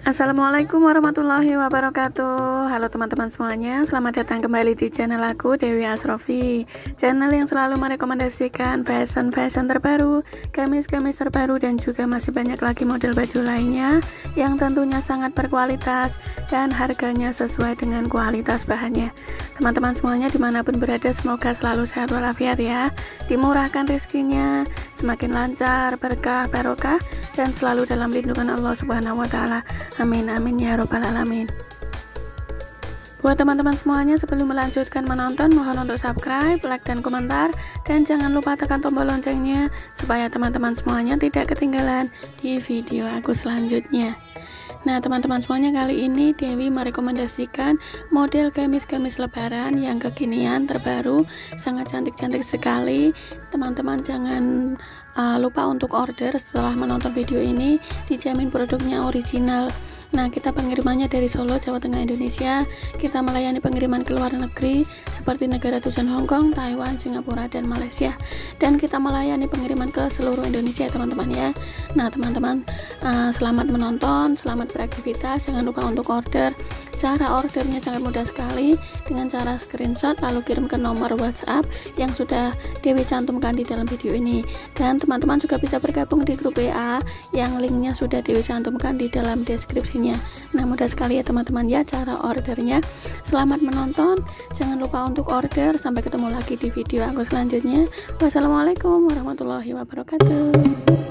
Assalamualaikum warahmatullahi wabarakatuh. Halo teman-teman semuanya, selamat datang kembali di channel aku, Dewi Ashrofi, channel yang selalu merekomendasikan fashion terbaru, gamis terbaru, dan juga masih banyak lagi model baju lainnya yang tentunya sangat berkualitas dan harganya sesuai dengan kualitas bahannya. Teman-teman semuanya dimanapun berada, semoga selalu sehat walafiat ya, dimurahkan rezekinya, semakin lancar, berkah, barokah, dan selalu dalam lindungan Allah Subhanahu wa Ta'ala. Amin amin ya robbal alamin. Buat teman-teman semuanya, sebelum melanjutkan menonton, mohon untuk subscribe, like, dan komentar, dan jangan lupa tekan tombol loncengnya supaya teman-teman semuanya tidak ketinggalan di video aku selanjutnya. Nah teman-teman semuanya, kali ini Dewi merekomendasikan model gamis lebaran yang kekinian, terbaru, sangat cantik-cantik sekali. Teman-teman jangan lupa untuk order setelah menonton video ini, dijamin produknya original. Nah, kita pengirimannya dari Solo, Jawa Tengah, Indonesia. Kita melayani pengiriman ke luar negeri seperti negara tujuan Hong Kong, Taiwan, Singapura, dan Malaysia. Dan kita melayani pengiriman ke seluruh Indonesia, teman-teman ya. Nah, teman-teman, selamat menonton, selamat beraktivitas. Jangan lupa untuk order. Cara ordernya sangat mudah sekali, dengan cara screenshot lalu kirim ke nomor WhatsApp yang sudah Dewi cantumkan di dalam video ini. Dan teman-teman juga bisa bergabung di grup WA yang linknya sudah Dewi cantumkan di dalam deskripsinya. Nah, mudah sekali ya teman-teman ya cara ordernya. Selamat menonton, jangan lupa untuk order. Sampai ketemu lagi di video aku selanjutnya. Wassalamualaikum warahmatullahi wabarakatuh.